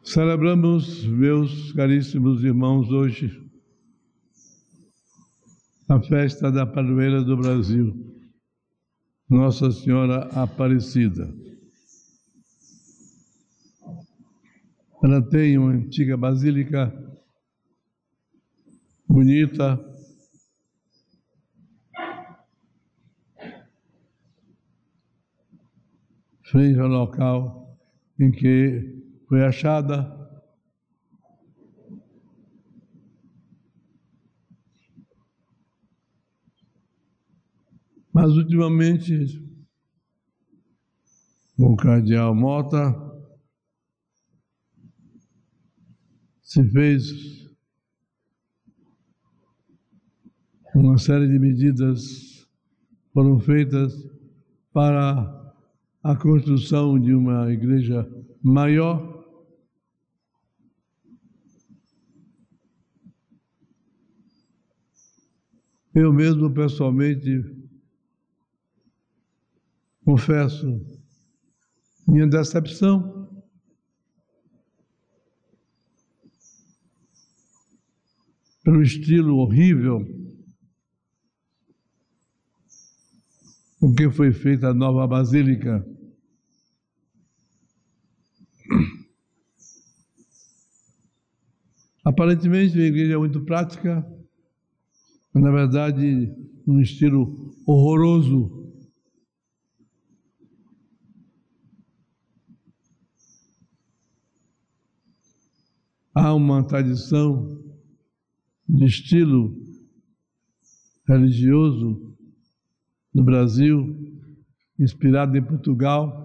Celebramos, meus caríssimos irmãos, hoje a festa da padroeira do Brasil, Nossa Senhora Aparecida. Ela tem uma antiga basílica bonita, frente ao local em que foi achada. Mas ultimamente, o cardeal Mota se fez uma série de medidas, foram feitas para a construção de uma igreja maior, eu mesmo pessoalmente confesso minha decepção pelo estilo horrível com que foi feita a nova basílica. Aparentemente, a igreja é muito prática, mas, na verdade, um estilo horroroso. Há uma tradição de estilo religioso no Brasil, inspirado em Portugal.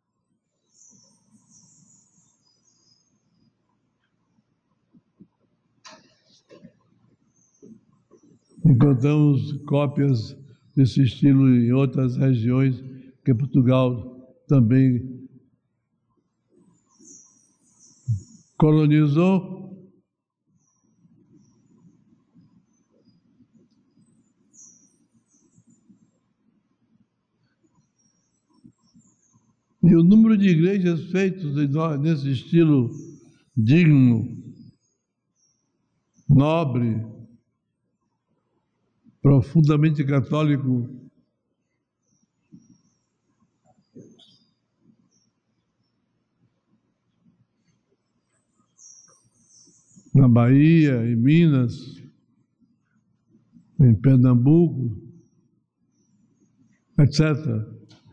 Encontramos cópias desse estilo em outras regiões que Portugal também colonizou. E o número de igrejas feitas nesse estilo digno, nobre, profundamente católico, na Bahia, em Minas, em Pernambuco, etc.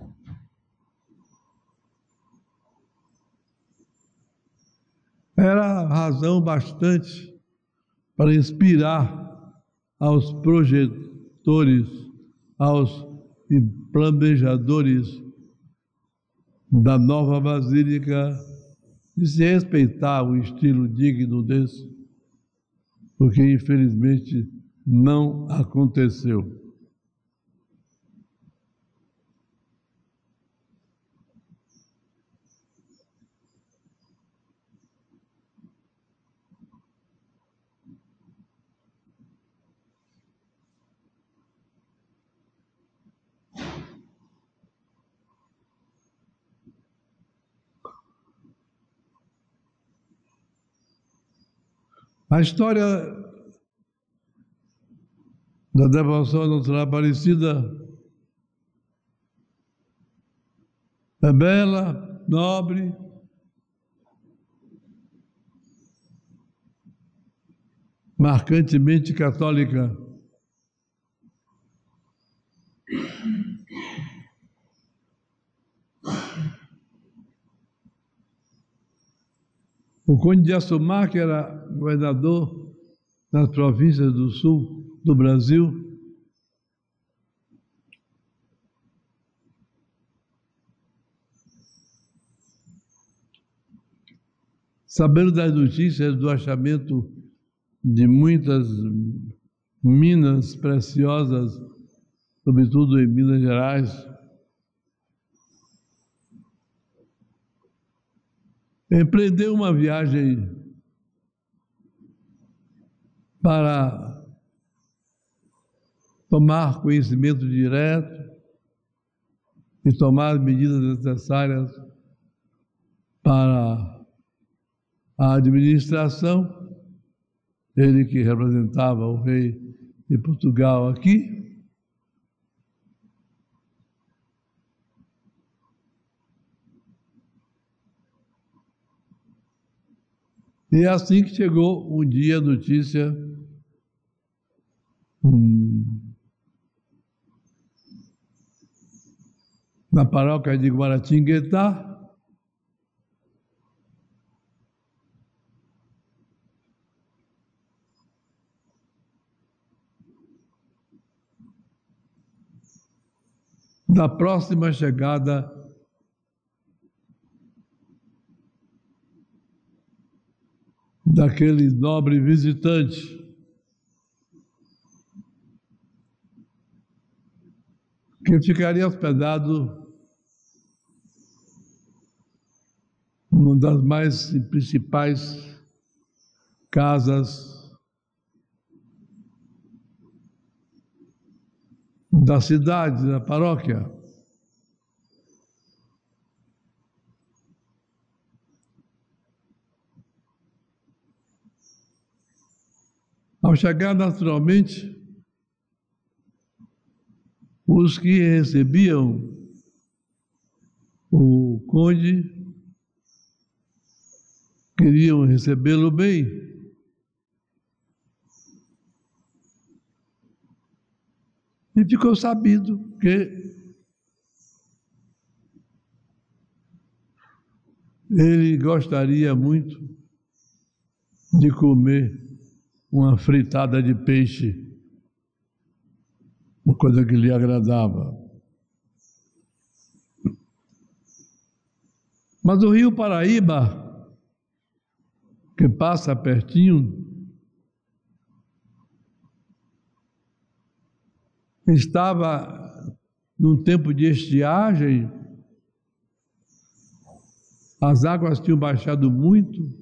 Era razão bastante para inspirar aos projetores, aos planejadores da nova basílica, de se respeitar um estilo digno desse, porque infelizmente não aconteceu. A história da devoção à Nossa Senhora Aparecida é bela, nobre, marcantemente católica. O Conde de Assumar, que era governador das províncias do sul do Brasil, sabendo das notícias do achamento de muitas minas preciosas, sobretudo em Minas Gerais, empreendeu uma viagem para tomar conhecimento direto e tomar as medidas necessárias para a administração, ele que representava o rei de Portugal aqui. E é assim que chegou um dia a notícia na paróquia de Guaratinguetá, da próxima chegada daquele nobre visitante que ficaria hospedado numa das mais principais casas da cidade, da paróquia. Ao chegar, naturalmente, os que recebiam o conde queriam recebê-lo bem. E ficou sabido que ele gostaria muito de comer uma fritada de peixe, uma coisa que lhe agradava. Mas o rio Paraíba, que passa pertinho, estava num tempo de estiagem, as águas tinham baixado muito,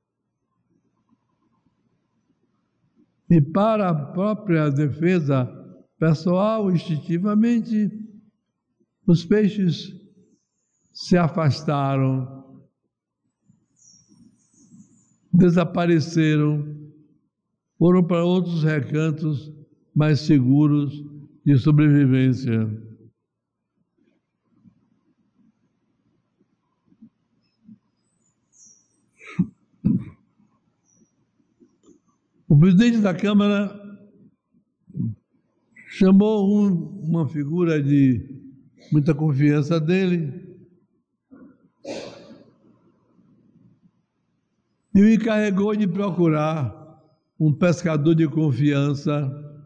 e para a própria defesa pessoal, instintivamente, os peixes se afastaram, desapareceram, foram para outros recantos mais seguros de sobrevivência. O presidente da Câmara chamou uma figura de muita confiança dele e o encarregou de procurar um pescador de confiança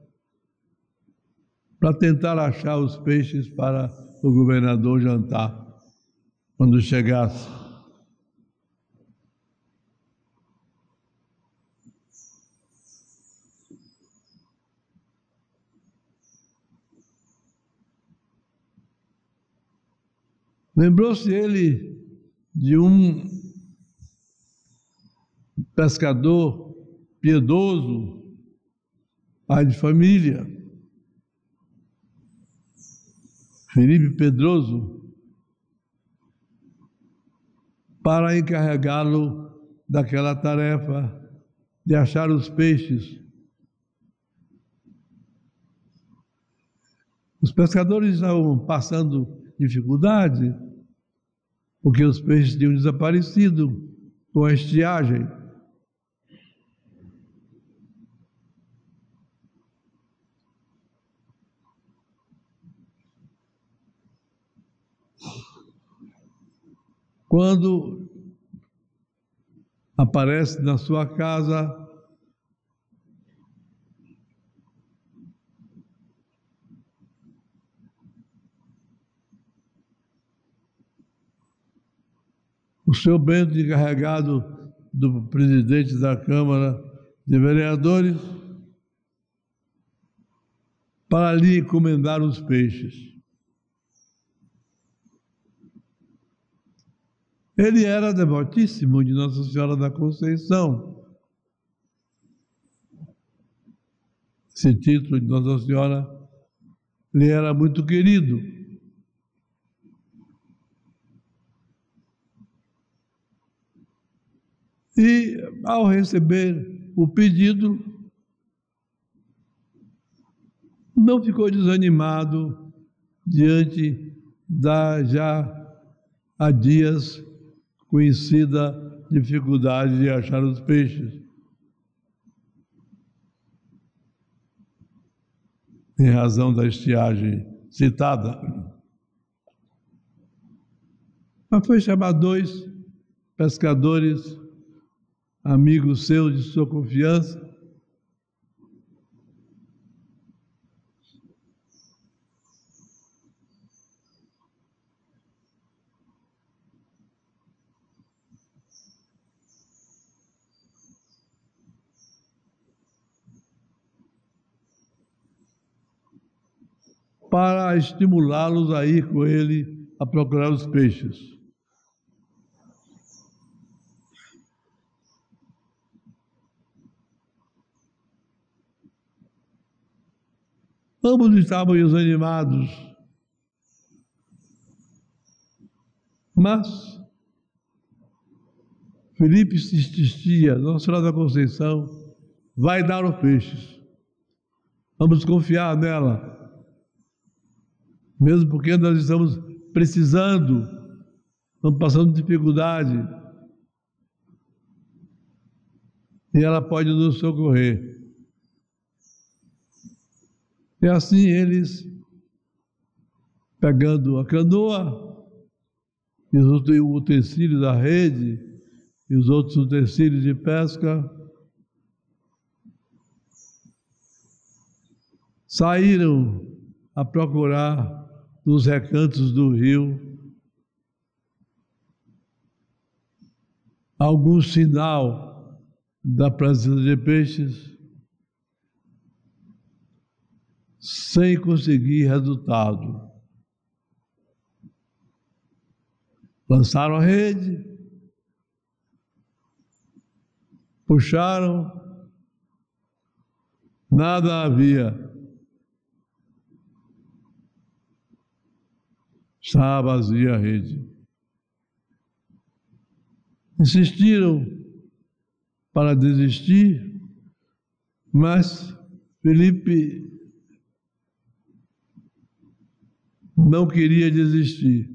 para tentar achar os peixes para o governador jantar quando chegasse. Lembrou-se ele de um pescador piedoso, pai de família, Felipe Pedroso, para encarregá-lo daquela tarefa de achar os peixes. Os pescadores estavam passando dificuldade, porque os peixes tinham desaparecido com a estiagem. Quando aparece na sua casa o seu Bento, encarregado do presidente da Câmara de Vereadores, para lhe encomendar os peixes. Ele era devotíssimo de Nossa Senhora da Conceição. Esse título de Nossa Senhora lhe era muito querido. E, ao receber o pedido, não ficou desanimado diante da já há dias conhecida dificuldade de achar os peixes. Em razão da estiagem citada. Mas foi chamar 2 pescadores, amigos seus de sua confiança, para estimulá-los a ir com ele a procurar os peixes. Ambos estavam desanimados, mas Felipe se insistia: Nossa Senhora da Conceição vai dar os peixes. Vamos confiar nela. Mesmo porque nós estamos precisando, estamos passando dificuldade. E ela pode nos socorrer. E assim eles, pegando a canoa, e os utensílios da rede, e os outros utensílios de pesca, saíram a procurar nos recantos do rio algum sinal da presença de peixes, sem conseguir resultado. Lançaram a rede, puxaram, nada havia. Estava vazia a rede. Insistiram para desistir, mas Felipe não queria desistir.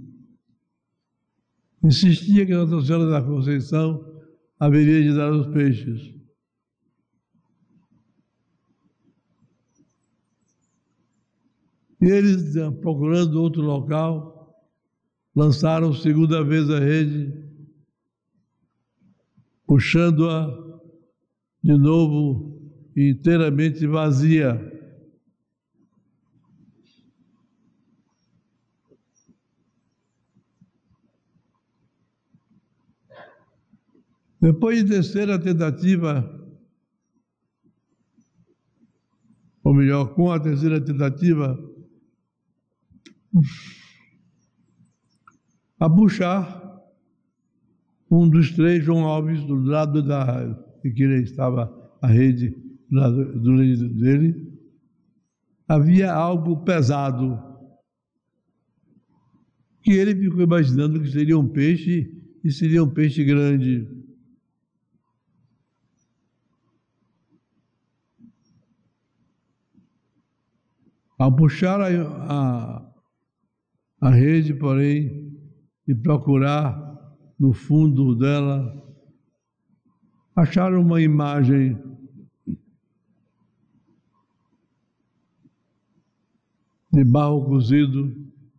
Insistia que Nossa Senhora da Conceição haveria de dar os peixes. E eles, procurando outro local, lançaram segunda vez a rede, puxando-a de novo inteiramente vazia. Depois de terceira tentativa, ou melhor, com a terceira tentativa, a puxar, um dos 3, João Alves, do lado de que estava a rede, do lado dele, havia algo pesado, que ele ficou imaginando que seria um peixe, e seria um peixe grande. Ao puxar a rede, porém, e procurar no fundo dela, acharam uma imagem de barro cozido,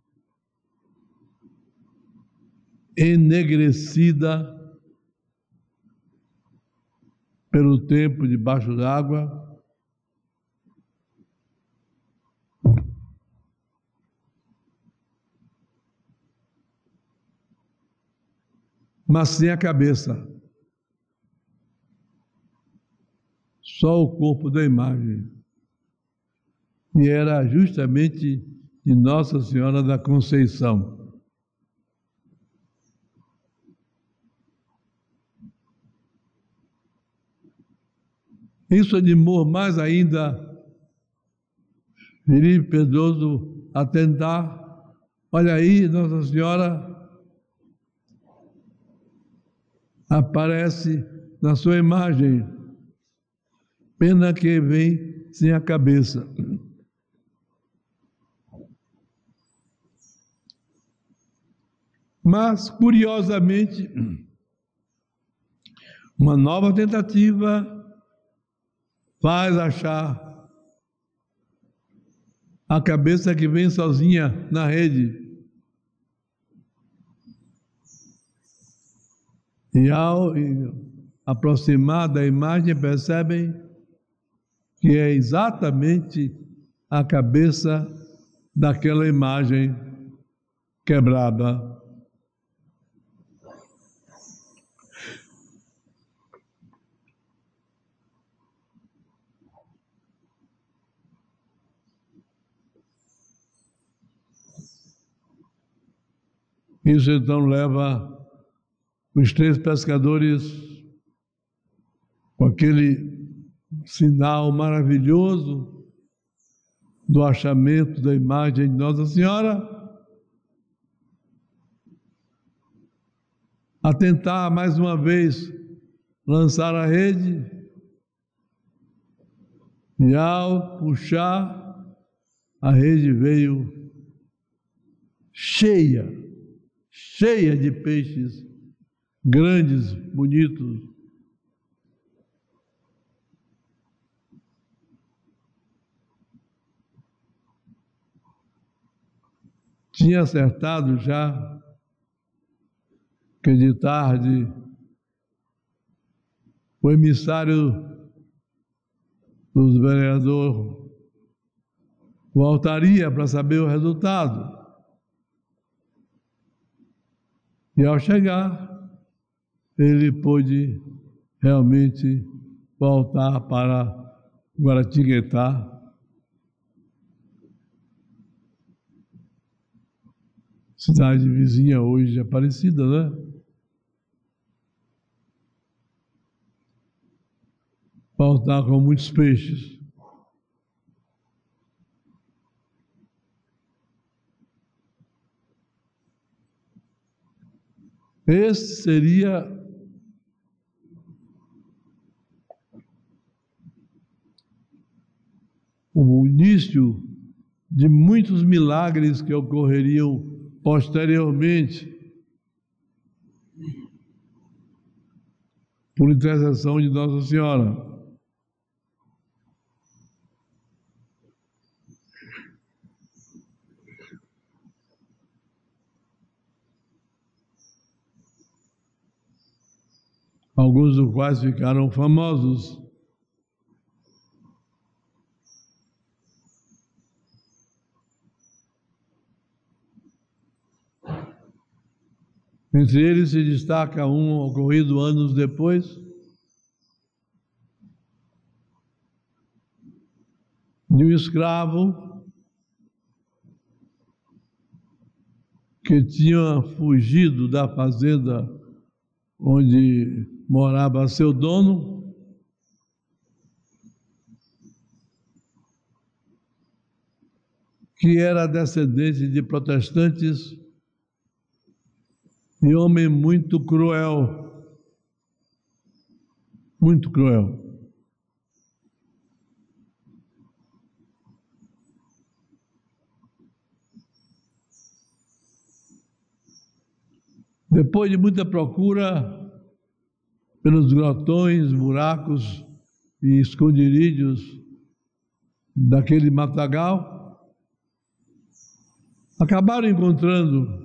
enegrecida pelo tempo debaixo d'água, mas sem a cabeça. Só o corpo da imagem. E era justamente de Nossa Senhora da Conceição. Isso animou mais ainda Felipe Pedroso a tentar. Olha aí, Nossa Senhora aparece na sua imagem. Pena que vem sem a cabeça. Mas, curiosamente, uma nova tentativa faz achar a cabeça que vem sozinha na rede. E ao aproximar da imagem, percebem que é exatamente a cabeça daquela imagem quebrada. Isso então leva os 3 pescadores com aquele sinal maravilhoso do achamento da imagem de Nossa Senhora a tentar mais uma vez lançar a rede, e ao puxar, a rede veio cheia de peixes grandes, bonitos. Tinha acertado já que de tarde o emissário dos vereadores voltaria para saber o resultado. E ao chegar, ele pôde realmente voltar para Guaratinguetá. Cidade vizinha hoje, Aparecida, né? Voltar com muitos peixes. Esse seria o início de muitos milagres que ocorreriam posteriormente por intercessão de Nossa Senhora. Alguns dos quais ficaram famosos. Entre eles se destaca um ocorrido anos depois, de um escravo que tinha fugido da fazenda onde morava seu dono, que era descendente de protestantes e homem muito cruel, muito cruel. Depois de muita procura pelos grotões, buracos e esconderijos daquele matagal, acabaram encontrando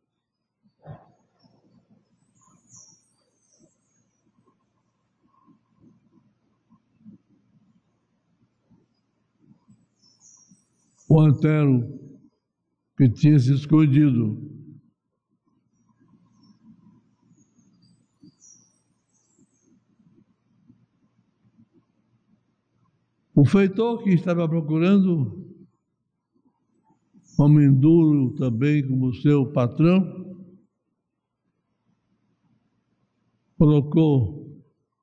o antero que tinha se escondido. O feitor que estava procurando, homem duro também como seu patrão, colocou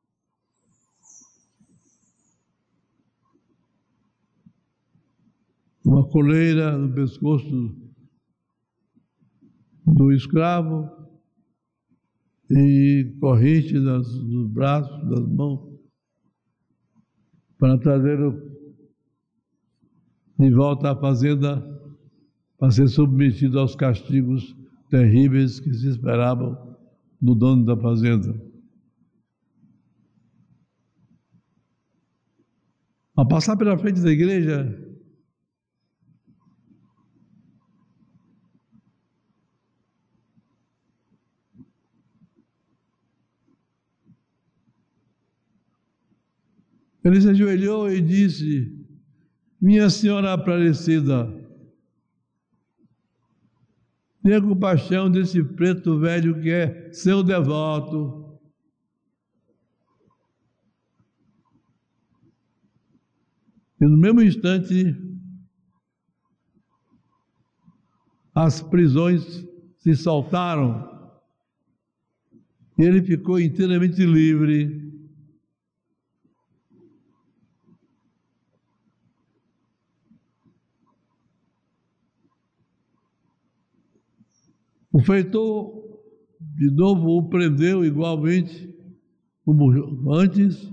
uma coleira no pescoço do escravo e corrente dos braços, das mãos, para trazê-lo de volta à fazenda, para ser submetido aos castigos terríveis que se esperavam do dono da fazenda. Ao passar pela frente da igreja, ele se ajoelhou e disse: Minha Senhora Aparecida, tenha compaixão desse preto velho que é seu devoto. E no mesmo instante, as prisões se soltaram e ele ficou inteiramente livre. O feitor, de novo, o prendeu igualmente como antes,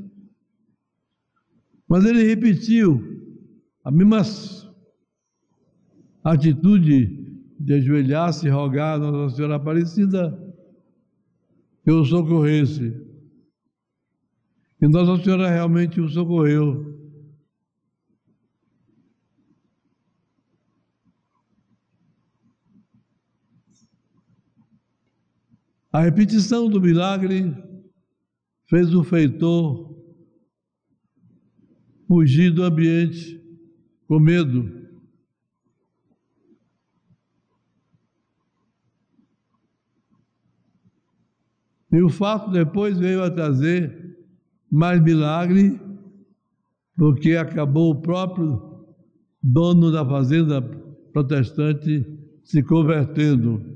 mas ele repetiu a mesma atitude de ajoelhar-se e rogar a Nossa Senhora Aparecida que o socorresse. E Nossa Senhora realmente o socorreu. A repetição do milagre fez o feitor fugir do ambiente com medo. E o fato depois veio a trazer mais milagre, porque acabou o próprio dono da fazenda protestante se convertendo.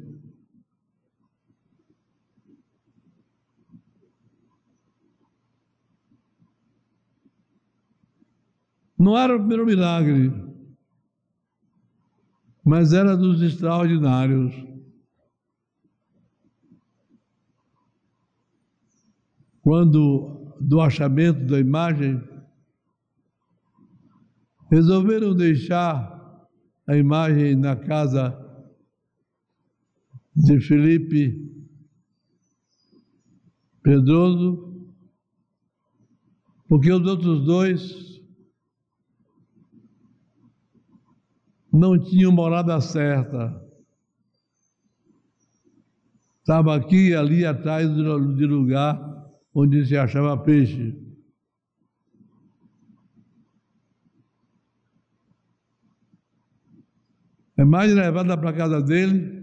Não era o primeiro milagre, mas era dos extraordinários. Quando, do achamento da imagem, resolveram deixar a imagem na casa de Felipe Pedroso, porque os outros dois não tinham morada certa. Estava aqui e ali atrás de lugar onde se achava peixe. A imagem levada para a casa dele,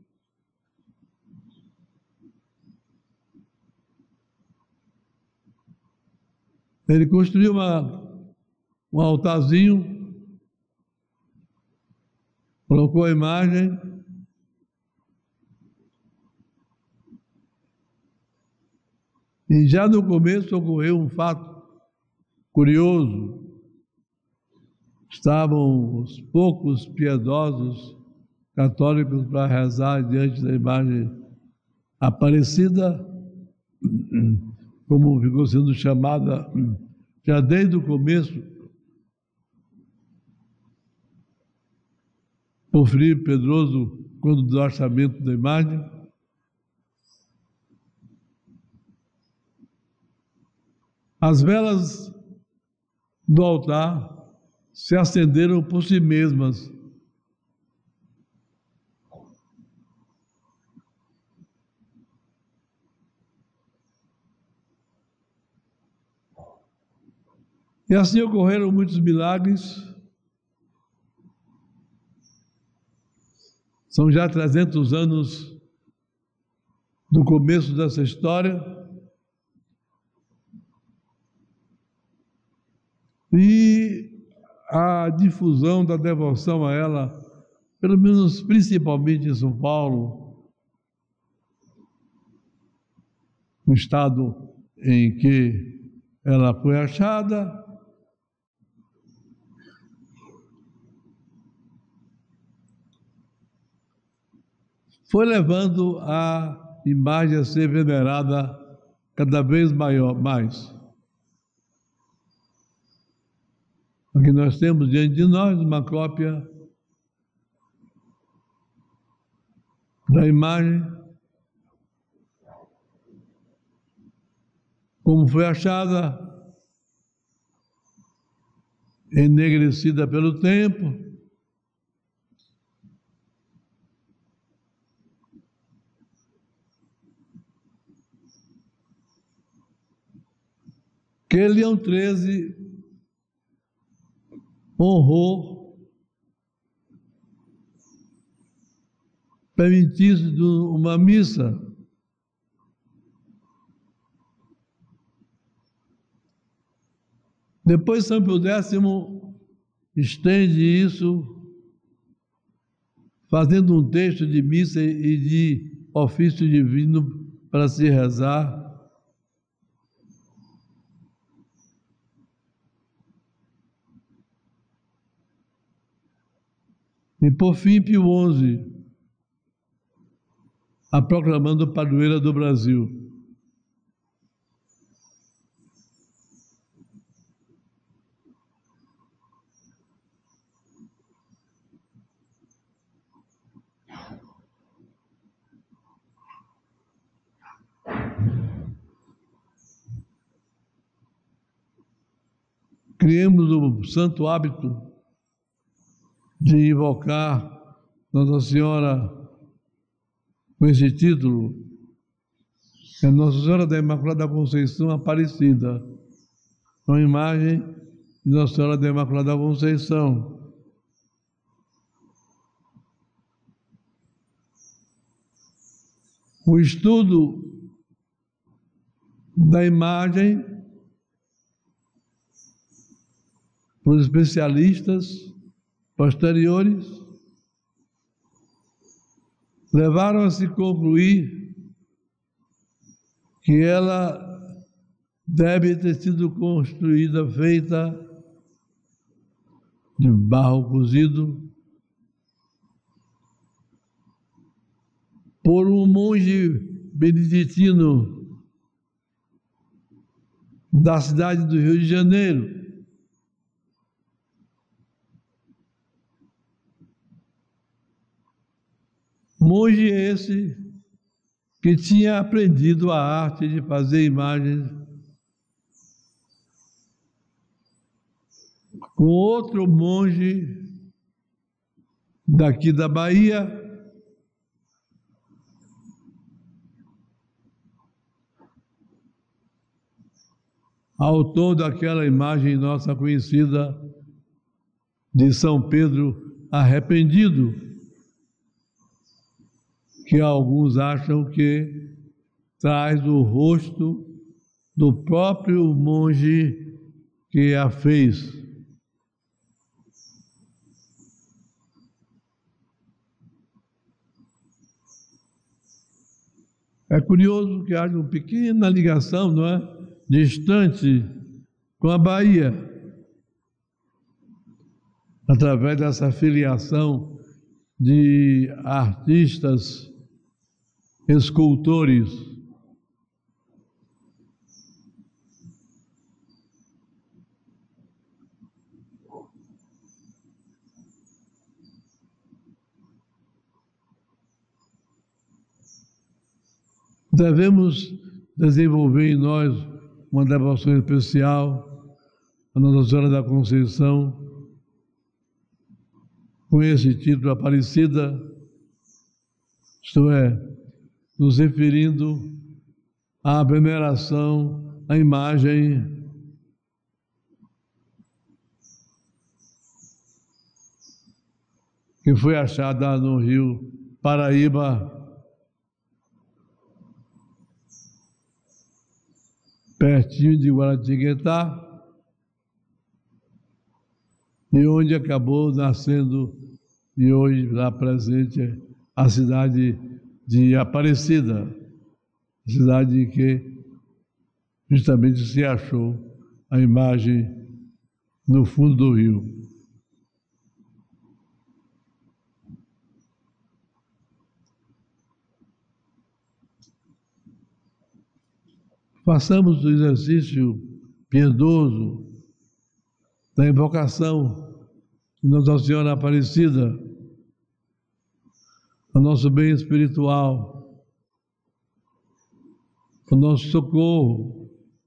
ele construiu um altarzinho, colocou a imagem, e já no começo ocorreu um fato curioso. Estavam os poucos piedosos católicos para rezar diante da imagem Aparecida, como ficou sendo chamada já desde o começo por Felipe Pedroso, quando do orçamento da imagem. As velas do altar se acenderam por si mesmas. E assim ocorreram muitos milagres. São já 300 anos do começo dessa história. E a difusão da devoção a ela, pelo menos principalmente em São Paulo, no estado em que ela foi achada, foi levando a imagem a ser venerada cada vez mais. Aqui nós temos diante de nós uma cópia da imagem, como foi achada, enegrecida pelo tempo, que Leão XIII honrou, permitindo uma missa depois São Pio X estende isso fazendo um texto de missa e de ofício divino para se rezar. E por fim, Pio XI, a proclamando padroeira do Brasil. Criemos o santo hábito de invocar Nossa Senhora com esse título, é Nossa Senhora da Imaculada Conceição Aparecida, uma imagem de Nossa Senhora da Imaculada Conceição. O estudo da imagem por especialistas posteriores levaram a se concluir que ela deve ter sido construída, feita de barro cozido por um monge beneditino da cidade do Rio de Janeiro. Monge esse que tinha aprendido a arte de fazer imagens com outro monge daqui da Bahia, autor daquela imagem nossa conhecida de São Pedro arrependido, que alguns acham que traz o rosto do próprio monge que a fez. É curioso que haja uma pequena ligação, não é? Distante com a Bahia, através dessa filiação de artistas, escultores. Devemos desenvolver em nós uma devoção especial a Nossa Senhora da Conceição, com esse título Aparecida, isto é, nos referindo à veneração, à imagem que foi achada no Rio Paraíba, pertinho de Guaratinguetá, e onde acabou nascendo, e hoje lá presente, a cidade de Aparecida, cidade em que justamente se achou a imagem no fundo do rio. Façamos o exercício piedoso da invocação de Nossa Senhora Aparecida, o nosso bem espiritual, o nosso socorro,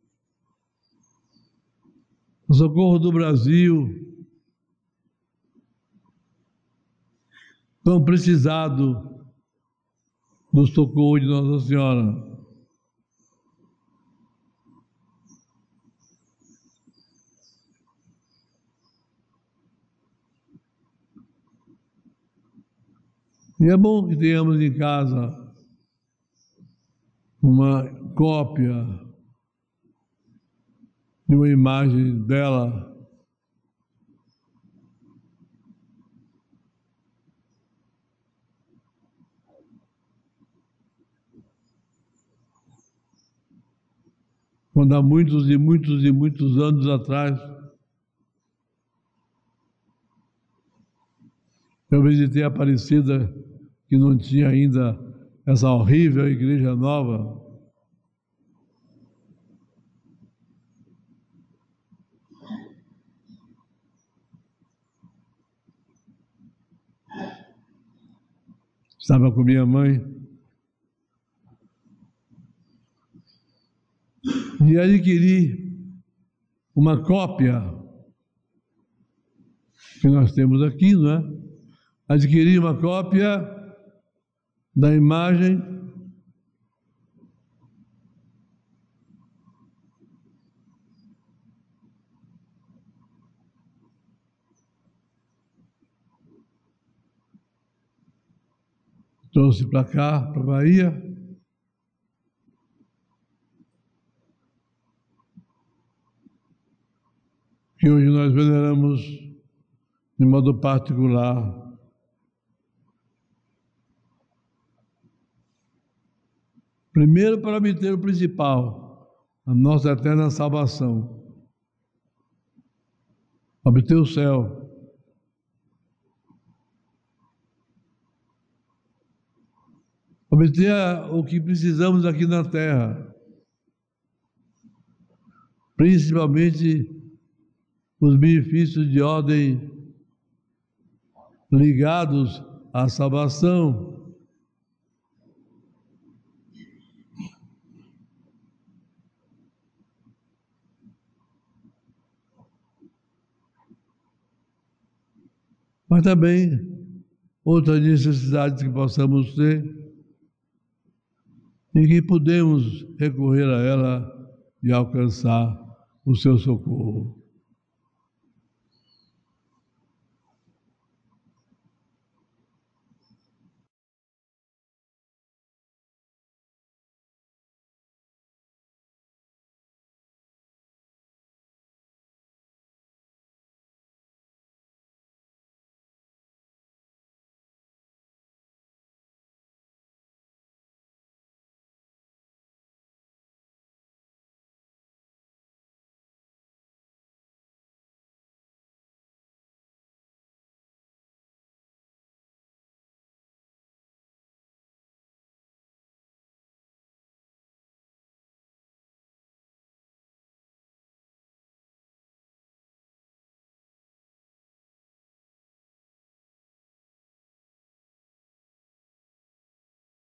o socorro do Brasil, tão precisado do socorro de Nossa Senhora. E é bom que tenhamos em casa uma cópia de uma imagem dela, quando há muitos e muitos e muitos anos atrás eu visitei a Aparecida, que não tinha ainda essa horrível igreja nova. Estava com minha mãe e adquiri uma cópia que nós temos aqui, não é? Adquiri uma cópia da imagem trouxe para cá, para a Bahia. Que hoje nós veneramos de modo particular. Primeiro, para obter o principal, a nossa eterna salvação. Obter o céu. Obter o que precisamos aqui na Terra. Principalmente os benefícios de ordem ligados à salvação. Mas também outras necessidades que possamos ter e que podemos recorrer a ela e alcançar o seu socorro.